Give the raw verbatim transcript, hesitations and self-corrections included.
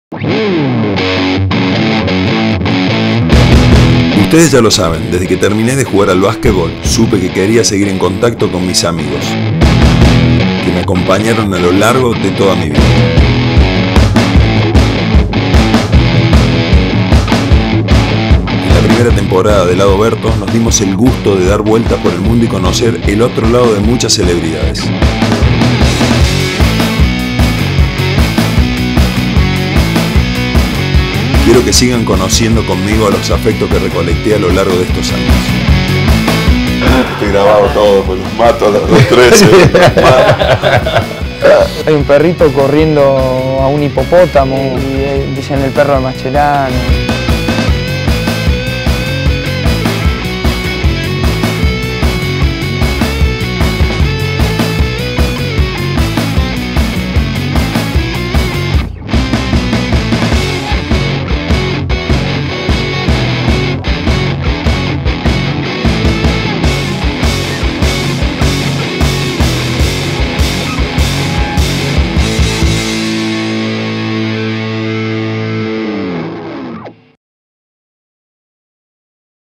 Ustedes ya lo saben, desde que terminé de jugar al básquetbol, supe que quería seguir en contacto con mis amigos, que me acompañaron a lo largo de toda mi vida. En la primera temporada de Lado Berto nos dimos el gusto de dar vueltas por el mundo y conocer el otro lado de muchas celebridades. Quiero que sigan conociendo conmigo a los afectos que recolecté a lo largo de estos años. Estoy grabado todo, pues los mato a los dos tres. Hay un perrito corriendo a un hipopótamo y dicen el perro de Mascherano.